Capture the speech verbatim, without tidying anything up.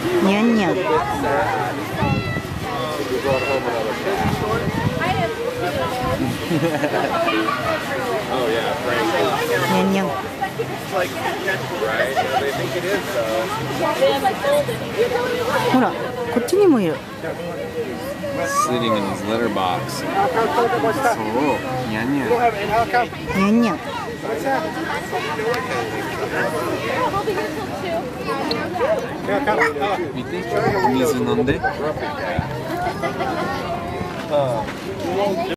にゃんにゃん。にゃんにゃん。ほら、こっちにもいる。 Sitting in his litter box. そう、にゃんにゃん。 にゃんにゃん。 見て、水飲んで。